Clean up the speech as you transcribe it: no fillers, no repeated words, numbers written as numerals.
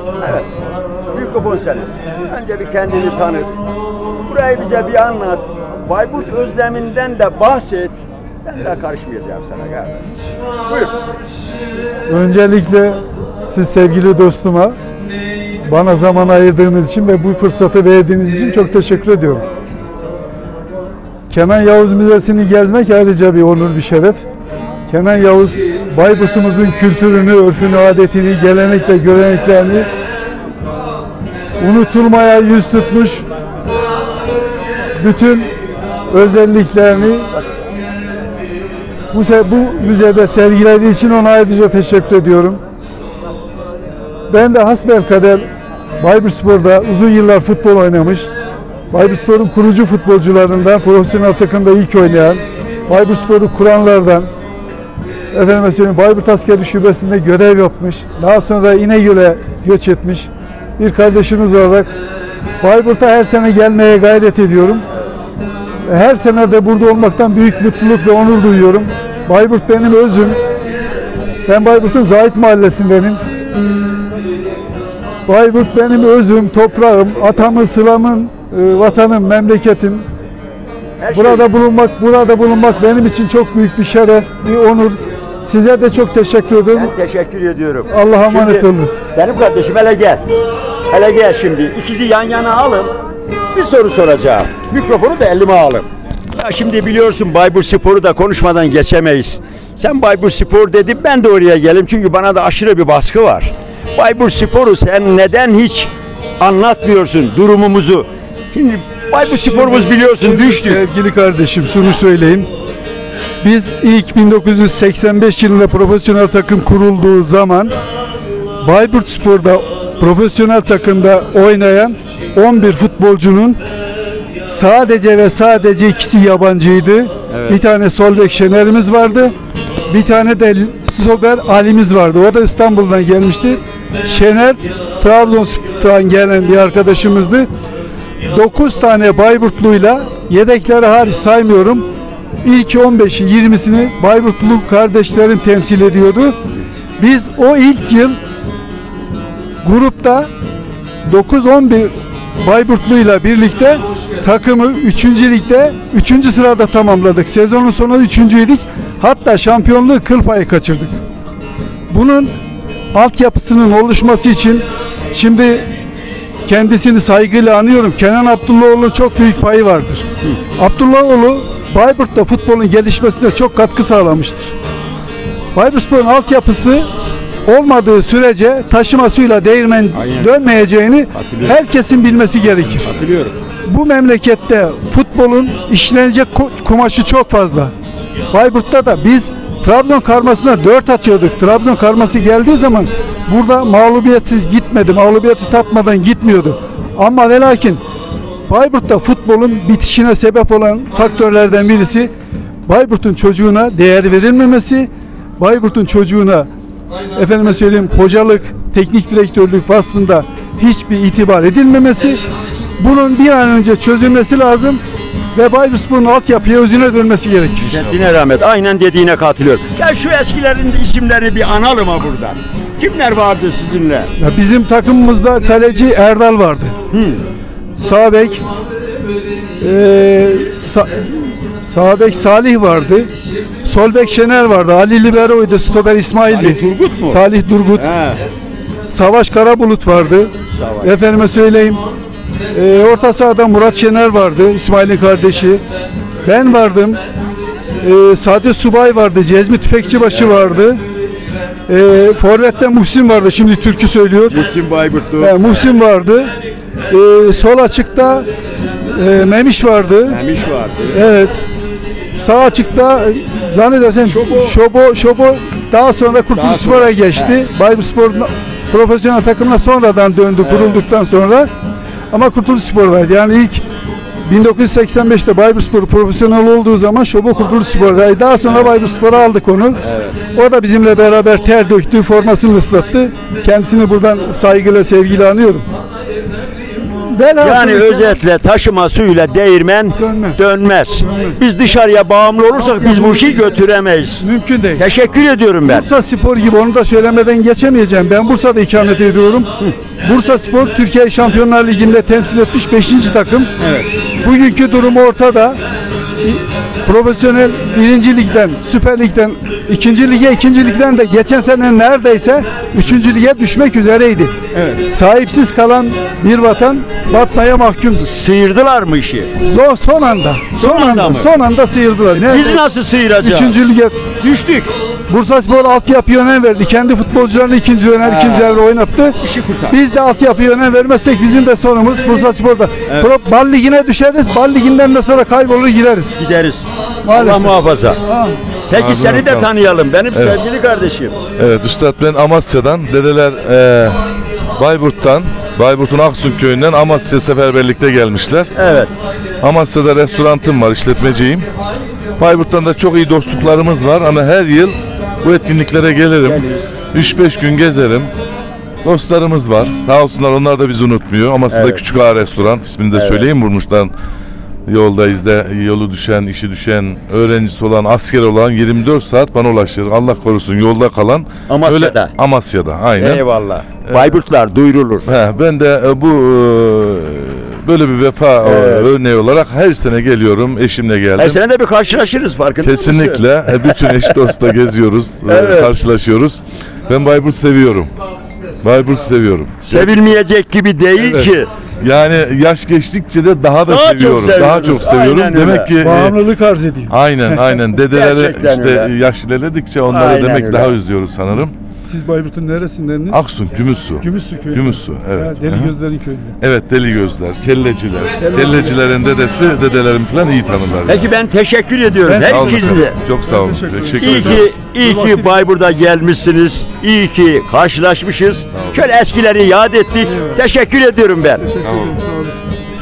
Evet. Mikrofon senin. Önce bir kendini tanıt. Burayı bize bir anlat. Bayburt özleminden de bahset. Ben de karışmayacağım sana kardeş. Buyur. Öncelikle siz sevgili dostuma bana zaman ayırdığınız için ve bu fırsatı verdiğiniz için çok teşekkür ediyorum. Kenan Yavuz Müzesi'ni gezmek ayrıca bir onur, bir şeref. Kenan Yavuz, Bayburt'umuzun kültürünü, örfünü, adetini, gelenek ve göreneklerini unutulmaya yüz tutmuş, bütün özelliklerini bu müzede sergilediği için ona ayrıca teşekkür ediyorum. Ben de hasbelkader Bayburtspor'da uzun yıllar futbol oynamış, Bayburtspor'un kurucu futbolcularından, profesyonel takımda ilk oynayan, Bayburtspor'u kuranlardan, Bayburt Askeri Şubesi'nde görev yapmış, daha sonra İnegöl'e göç etmiş bir kardeşimiz olarak Bayburt'a her sene gelmeye gayret ediyorum. Her sene de burada olmaktan büyük mutluluk ve onur duyuyorum. Bayburt benim özüm. Ben Bayburt'un Zahit Mahallesi'ndenim. Bayburt benim özüm, toprağım, atamın, sılamın, vatanım, memleketim. Burada bulunmak benim için çok büyük bir şeref, bir onur. Size de çok teşekkür ederim. Ben teşekkür ediyorum. Allah'a emanet olunuz. Benim kardeşim hele gel. Hele gel şimdi. İkisi yan yana alın. Bir soru soracağım. Mikrofonu da elime alın. Ya şimdi biliyorsun Bayburtspor'u da konuşmadan geçemeyiz. Sen Bayburtspor dedin, ben de oraya geleyim çünkü bana da aşırı bir baskı var. Bayburtspor'u sen neden hiç anlatmıyorsun durumumuzu? Şimdi Bayburtspor'umuz biliyorsun düştü. Sevgili kardeşim şunu söyleyeyim. Biz ilk 1985 yılında profesyonel takım kurulduğu zaman Bayburtspor'da profesyonel takımda oynayan 11 futbolcunun sadece ve sadece ikisi yabancıydı. Evet. Bir tane sol bek Şener'imiz vardı. Bir tane de stoper Ali'miz vardı. O da İstanbul'dan gelmişti. Şener Trabzonspor'dan gelen bir arkadaşımızdı. 9 tane Bayburtluyla yedekleri hariç saymıyorum. İlk 15'i 20'sini Bayburtlu kardeşlerim temsil ediyordu. Biz o ilk yıl grupta 9-11 Bayburtluyla birlikte takımı 3. ligde 3. sırada tamamladık. Sezonun sonu 3.'üydük. Hatta şampiyonluğu kıl payı kaçırdık. Bunun altyapısının oluşması için şimdi kendisini saygıyla anıyorum. Kenan Abdullahoğlu'nun çok büyük payı vardır. Abdullahoğlu Bayburt'ta futbolun gelişmesine çok katkı sağlamıştır. Bayburtspor'un altyapısı olmadığı sürece taşıma suyla değirmen dönmeyeceğini herkesin bilmesi gerekir. Hatırlıyorum. Bu memlekette futbolun işlenecek kumaşı çok fazla. Bayburt'ta da biz Trabzon karmasına 4 atıyorduk. Trabzon karması geldiği zaman burada mağlubiyetsiz gitmedi. Mağlubiyeti tatmadan gitmiyordu. Ama ve lakin Bayburt'ta futbolun bitişine sebep olan faktörlerden birisi Bayburt'un çocuğuna değer verilmemesi, Bayburt'un çocuğuna hocalık, teknik direktörlük vasfında hiçbir itibar edilmemesi, bunun bir an önce çözülmesi lazım ve Bayburtspor'un altyapıya özüne dönmesi gerekir. Kendine rahmet. Aynen dediğine katılıyorum. Ya şu eskilerin de isimlerini bir analım ha buradan. Kimler vardı sizinle? Ya bizim takımımızda kaleci Erdal vardı. Sağ bek Salih vardı. Sol bek Şener vardı. Ali Libero'ydu. Stoper İsmail'di. Ali Turgut mu? Salih Turgut. Savaş Karabulut vardı. Orta sahada Murat Şener vardı. İsmail'in kardeşi. Ben vardım. Sadi Subay vardı. Cezmi Tüfekçibaşı vardı. Forvet'te Muhsin vardı. Şimdi türkü söylüyor. Muhsin Bayburtlu. Muhsin vardı. Sol açıkta Memiş vardı. Evet. Sağ açıkta zannedersem Şobo daha sonra Kurtuluşspor'a geçti. Bayburtspor profesyonel takımına sonradan döndü kurulduktan sonra. Ama Kurtuluşspor'daydı. Yani ilk 1985'te Bayburtspor profesyonel olduğu zaman Şobo Kurtuluşspor'daydı. Daha sonra Bayburtspor'a aldık onu. O da bizimle beraber ter döktü, formasını ıslattı. Kendisini buradan saygıyla, sevgiyle anıyorum. velhasıl Yani kelam- özetle taşıma suyuyla değirmen dönmez. Biz dışarıya bağımlı olursak biz bu işi götüremeyiz. Mümkün değil. Teşekkür ediyorum ben. Bursa Spor gibi onu da söylemeden geçemeyeceğim. Ben Bursa'da ikamet ediyorum. Bursa Spor Türkiye Şampiyonlar Ligi'nde temsil etmiş 5. takım. Evet. Bugünkü durumu ortada. Profesyonel 1. ligden, Süper Lig'den 2. lige, 2. ligden de geçen sene neredeyse 3. lige düşmek üzereydi. Evet. Sahipsiz kalan bir vatan batmaya mahkumdu. Sıyırdılar mı işi? Son anda. anda mı? Son anda sıyırdılar. Biz nasıl sıyıracağız? 3. lige Düştük. Bursaspor altyapıya önem verdi. Kendi futbolcularını ikinci dönem, ikinci yarı oynattı. İşi kurtar. Biz de altyapıya önem vermezsek bizim de sonumuz Bursaspor'da. Bal ligine düşeriz. Bal liginden de sonra kaybolur gideriz. Gideriz. Maalesef. Allah muhafaza. Ha. Peki Ağzına seni de sağlık. tanıyalım. Benim sevgili kardeşim. Evet Üstad, ben Amasya'dan, dedeler Bayburt'un Aksun köyünden Amasya seferberlikte gelmişler. Evet. Amasya'da restorantım var, işletmeciyim. Bayburt'tan da çok iyi dostluklarımız var ama her yıl bu etkinliklere gelirim. 3-5 gün gezerim. Dostlarımız var. Sağ olsunlar, onlar da bizi unutmuyor. Amasya'da Evet. Küçük Ağa Restoran, ismini de söyleyeyim. Vurmuş'tan yoldayız da yolu düşen, işi düşen, öğrencisi olan, asker olan 24 saat bana ulaşır. Allah korusun yolda kalan. Amasya'da. Öyle, Amasya'da aynen. Eyvallah. Bayburtlar duyurulur. Ben de böyle bir vefa örneği olarak her sene geliyorum. Eşimle geldim. Her sene de bir karşılaşırız, farkında mısın? Kesinlikle. Bütün eş dostla geziyoruz, Evet. karşılaşıyoruz. Ben Bayburt'u seviyorum. Bayburt'u seviyorum. Sevilmeyecek gibi değil Evet. ki. Yani yaş geçtikçe de daha da Daha çok seviyorum. Daha seviyoruz. çok seviyorum. Aynen Demek öyle. ki Bağımlılık arz ediyor. aynen dedeleri Gerçekten işte öyle. yaş ilerledikçe onları Aynen demek öyle. daha üzüyoruz sanırım. Siz Bayburt'un neresindeniz? Aksun, Gümüşsu. Gümüşsu köyü. Gümüşsu, evet. Ha, Deli Gözler'in köyünde. Evet, Deli Gözler, Kelleciler. Kellecilerin dedesi, dedelerim falan iyi tanırlar. Peki ben teşekkür ediyorum. Ben- Sağ olun Herkesle. efendim. Çok sağ olun. Teşekkür ederim. Teşekkür İyi ederim. ki Bayburt'a gelmişsiniz. İyi ki karşılaşmışız. Şöyle eskileri yad ettik. Teşekkür ediyorum ben. Teşekkür ederim. Sağ olasın.